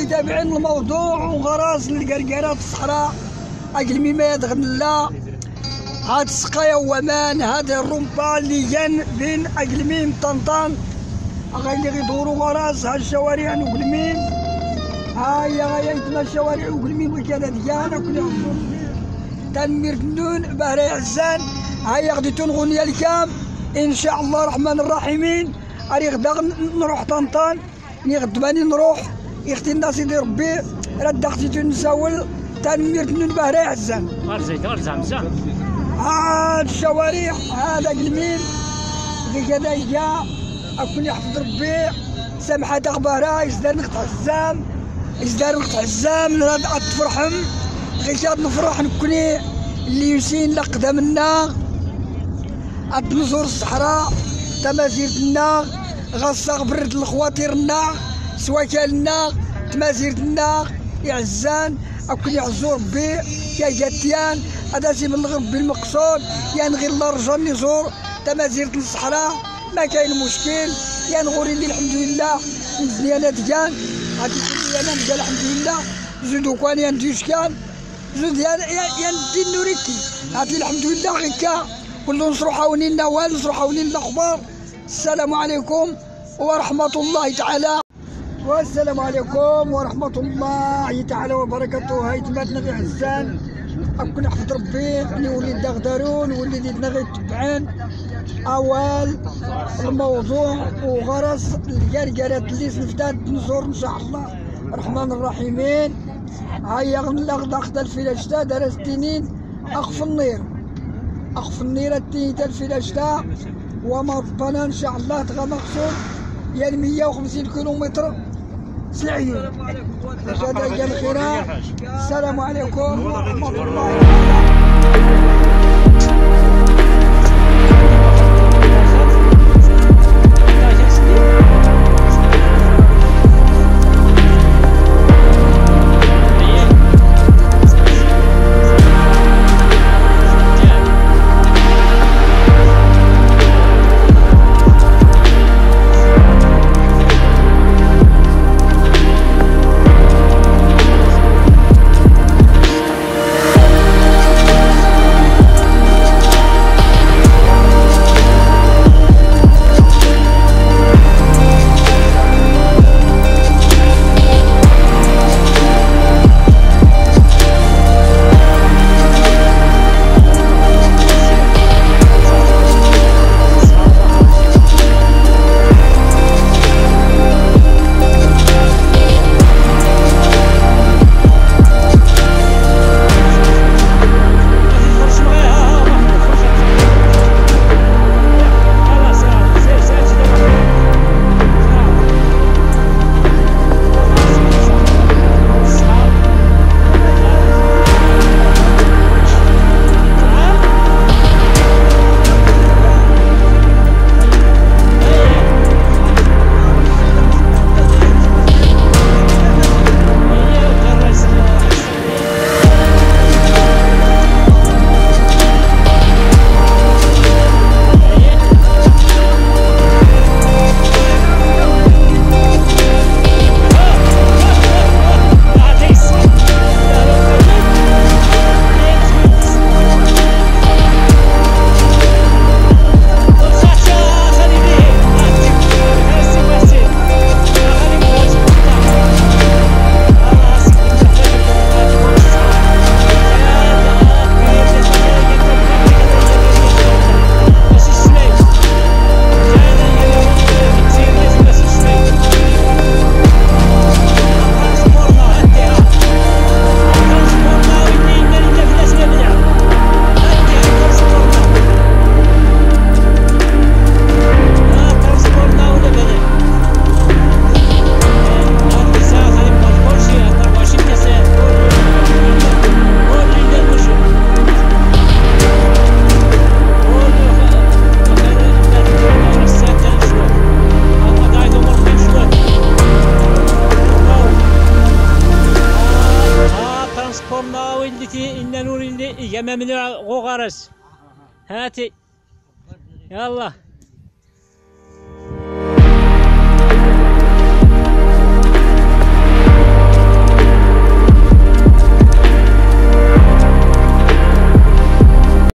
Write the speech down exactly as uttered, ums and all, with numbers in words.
متابعين الموضوع وغراس القرقرات الصحراء اجل مما يدغنلا هاد السقايا ومان هاد الرمبا اللي جان بين اجل ميم طنطان غاي اللي غيدوروا غراس هاد الشوارع نقلمين هاي غاي يتما الشوارع نقلمين وكذا ديانا كل تنمير فنون بهري عزان هاي غادي تنغني الكام ان شاء الله الرحمن الرحيمين اري غدا نروح طنطان ني غدماني نروح يختي الناس يدير ربي رد اختي نساول تنمير فنون بهري عزان غرزيت غرزة مزيان هاد الشوارع هذا قلمين غي كذا جا اكون يحفظ ربي سامحة اخبارها يزدار نقطع الزام يزدار نقطع الزام نراد تفرحم غي كاد نفرح نكوني اللي يسين لقدامنا عاد نزور الصحراء تمازيرتنا غنستغفر لخواتيرنا سواكالنا تمازيرتنا يعزان اكون يعزو ربي يا جاتيان هذا سي من ربي المقصود يعني غير الله رجع نزور تمازيرة الصحراء ما كاين مشكل يعني غوري لي الحمد لله نزلي انا ديان غادي تقول انا نبدا الحمد لله زيدو كان ينديش كان زيد يا ندي نوريكي هاتي الحمد لله غيكا كلو نصرو حاولين لنا والو نصرو حاولين الاخبار. السلام عليكم ورحمه الله تعالى والسلام عليكم ورحمه الله تعالى وبركاته. هاي تماتنا في عزان اكون نحفظ ربي اللي وليد دغدارون وليدنا غيتبعان اوال الموضوع وغرس القرقرات اللي سنفتات نزور ان شاء الله الرحمن الرحيمين. هيا غنلا خدا الفلاشتا دار ستينين اخف النير اخف النير التيني تاع الفلاشتا وما ربنا ان شاء الله تغا مقصود يعني مية وخمسين كيلومتر سعيون هذا هي الخير. السلام عليكم ورحمه الله. إن نور اللي ممنوع غو غرس هاتي يلا.